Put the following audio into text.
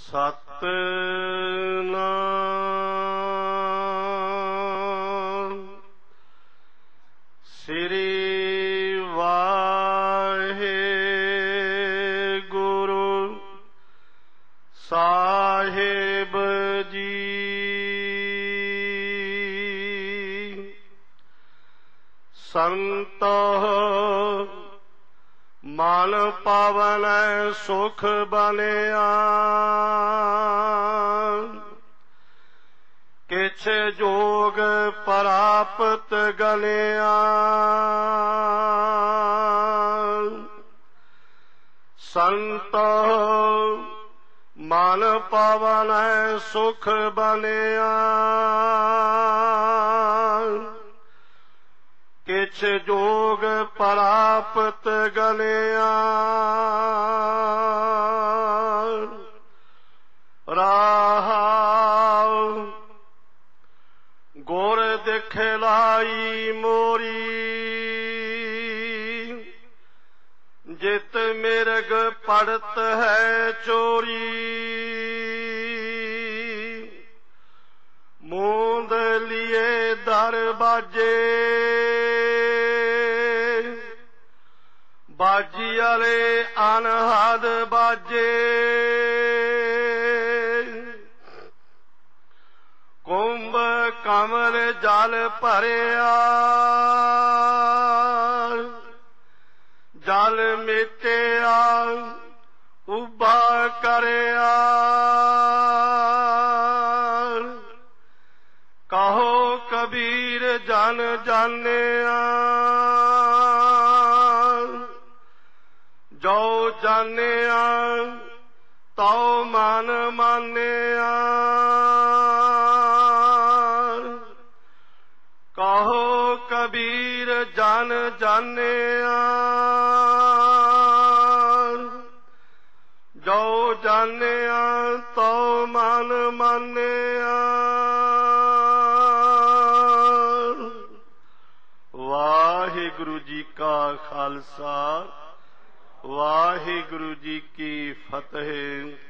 सतनाम श्री वाहेगुरु साहिब जी। संतो मन पावन सुख बनिया, किछ जोग प्राप्त गलिया। संतो मन पावन सुख बनिया, किछ जोग प्राप्त गलिया। राहाव गुर दिखलाई मोरी, जित मिर्ग पड़त है चोरी। मूंद लिए दर बाजे, बाजी आले अनहद बाजे। कुंभ कमल जल भरिया, जल मिटिया उबा करिया। कहो कबीर जन जानिया, जो जानिया तो मन मानिया। कहो कबीर जन जानिया, जो जानिया तो मन मानिया। वाहिगुरु जी का खालसा, वाहिगुरु जी की फतेह।